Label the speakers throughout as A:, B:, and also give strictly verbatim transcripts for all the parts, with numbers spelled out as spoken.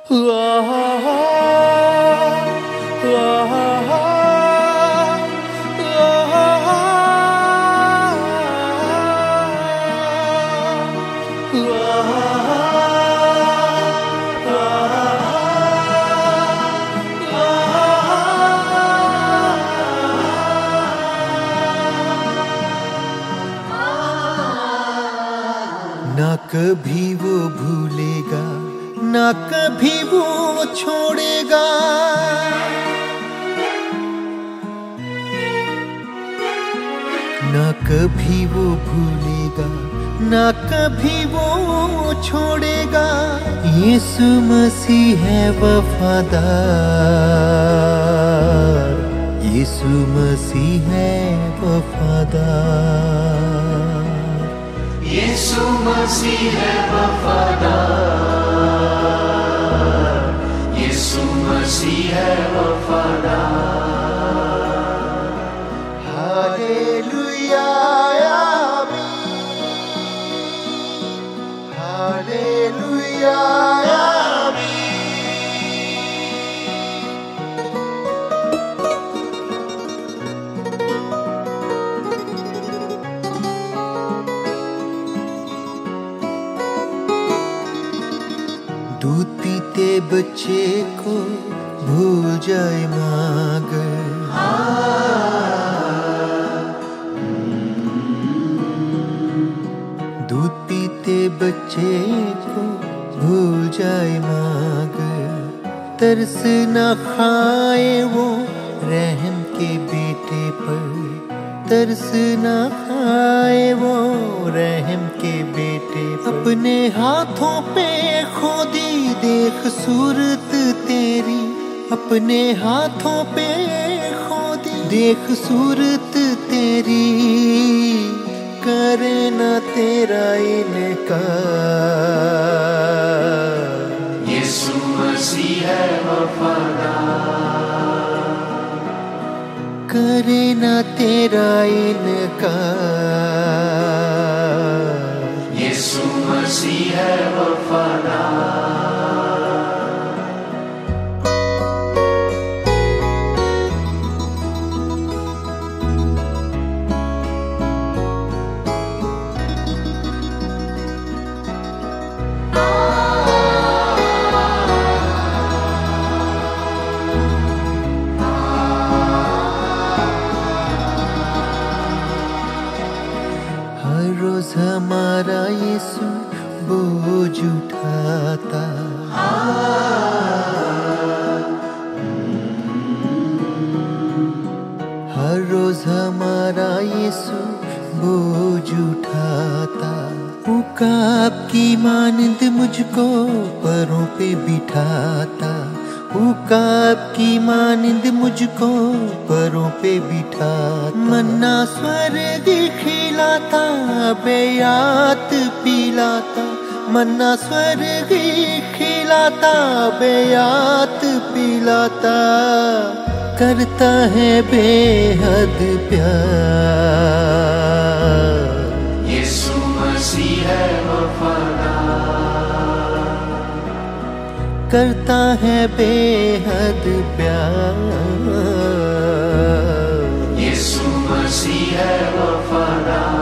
A: ना कभी वो भूलेगा, ना कभी वो छोड़ेगा। ना कभी वो भूलेगा, ना कभी वो छोड़ेगा। यीशु मसीह है वफादार, यीशु मसीह है वफादार,
B: यीशु मसीह है वफादार, यीशु मसीह है वफादार।
A: हालेलुया आमीन, हालेलुया दूध पीते बच्चे को भूल जाए मागर, दूध पीते बच्चे को भूल जाए मागर। तरस न खाए वो रहम के बेटे पर, तरस न खाए वो रहम के बेटे पर। अपने हाथों पे खोदी देख सूरत तेरी, अपने हाथों पे खोदी देख सूरत तेरी। करे न तेरा इनकार,
B: यीशु मसीह है वफादार,
A: करे न तेरा इनकार।
B: यीशु मसीह है वफादार।
A: हर रोज हमारा यीशु बोझ उठाता, हर रोज हमारा यीशु बोझ उठाता। उकाब की मानंद मुझको परों पे बिठाता, उकाब की मानंद मुझको परों पे बिठाता। मन्ना स्वर्ग खिलाता, बेयात पिलाता, मन्ना स्वर्ग खिलाता, बेयात पिलाता। करता है बेहद प्यार,
B: यीशु मसीह है वफादार,
A: करता है बेहद प्यार।
B: यीशु मसीह है वफादार।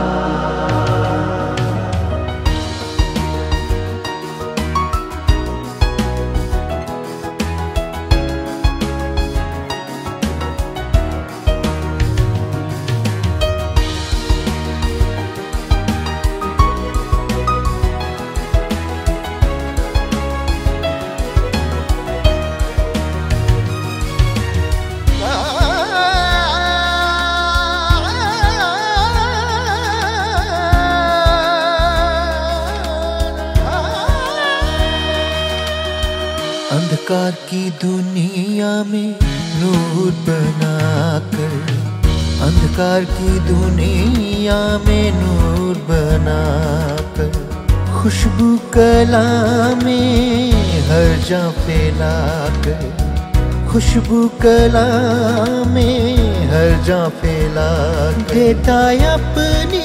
A: अंधकार की दुनिया में नूर बनाकर, अंधकार की दुनिया में नूर बनाकर। खुशबू कलामें हर जगह फैलाकर, खुशबू कलामें हर जगह फैलाकर। देता अपनी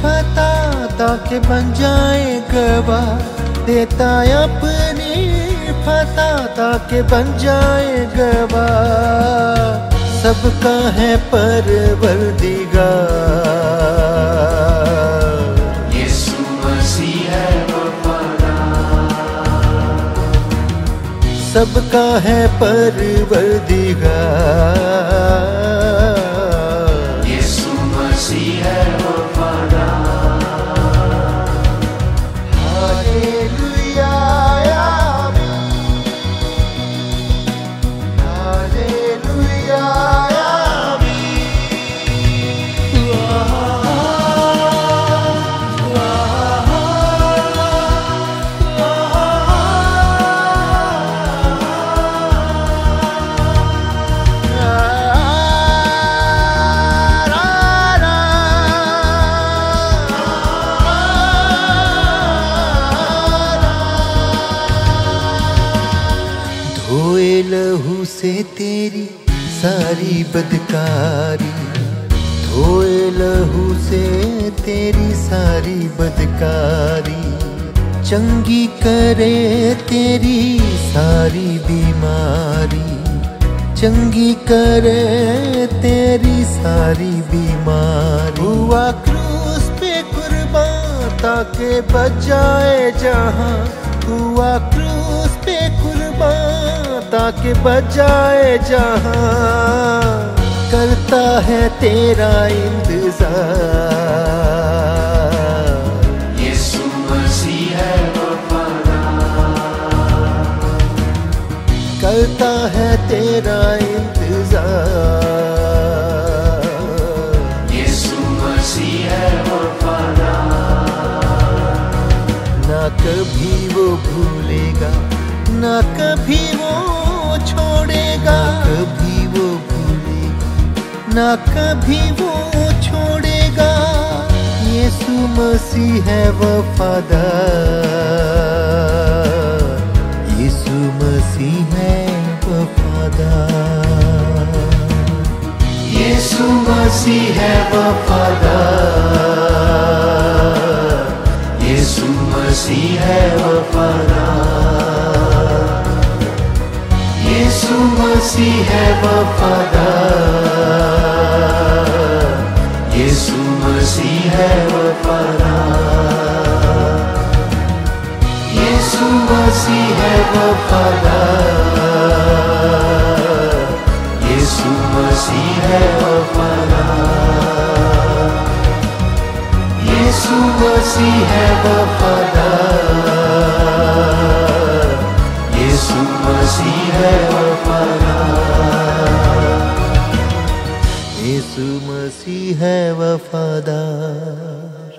A: फतह ताकि बन जाए गवाह, देता अपनी फता ताकि बन जाए गवाह, सबका है परवरदिगार।
B: यीशु मसीह है वफादार,
A: सबका है परवरदिगार।
B: यीशु मसीह है वफादार।
A: हालेलुया आमीन, हालेलुया धोए लहू से तेरी सारी बदकारी, धोए लहू से तेरी सारी बदकारी, चंगी करे तेरी सारी बीमारी, चंगी करे तेरी सारी बीमारी। हुआ क्रूस पे कुर्बान ताकि बचाए जहां, हुआ क्रूस पे कुर्बान ताकि बचाए जहां, करता है तेरा इंतजार।
B: यीशु मसीह है वफादार,
A: करता है तेरा इंतजार।
B: यीशु मसीह है वफादार,
A: ना कभी वो भूलेगा, ना कभी वो छोड़ेगा, कभी वो भूलेगा, ना कभी वो छोड़ेगा। यीशु मसीह है वफादार, यीशु मसीह है वफादार।
B: यीशु मसीह है वफादार, यीशु मसीह है वफादार, यीशु मसीह है वफादार, यीशु मसीह है वफादार, यीशु मसीह है वफादार, यीशु मसीह है वफादार, यीशु मसीह है वफादार, यीशु मसीह है वफादार,
A: यीशु मसीह है वफादार।